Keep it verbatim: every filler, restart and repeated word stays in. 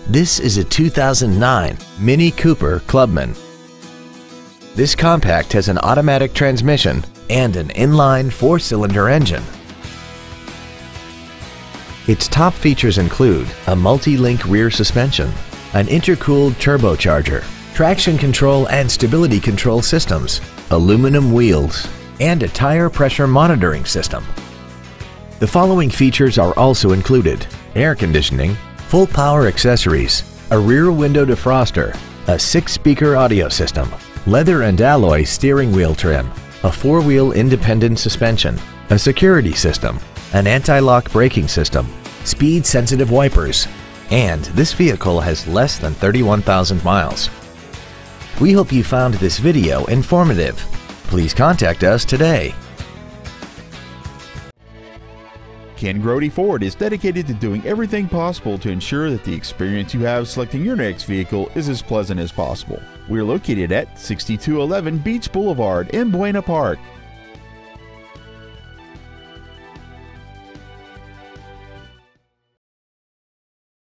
This is a two thousand nine Mini Cooper Clubman. This compact has an automatic transmission and an inline four-cylinder engine. Its top features include a multi-link rear suspension, an intercooled turbocharger, traction control and stability control systems, aluminum wheels, and a tire pressure monitoring system. The following features are also included: air conditioning, full power accessories, a rear window defroster, a six-speaker audio system, leather and alloy steering wheel trim, a four-wheel independent suspension, a security system, an anti-lock braking system, speed-sensitive wipers, and this vehicle has less than thirty-one thousand miles. We hope you found this video informative. Please contact us today. Ken Grody Ford is dedicated to doing everything possible to ensure that the experience you have selecting your next vehicle is as pleasant as possible. We're located at sixty-two eleven Beach Boulevard in Buena Park.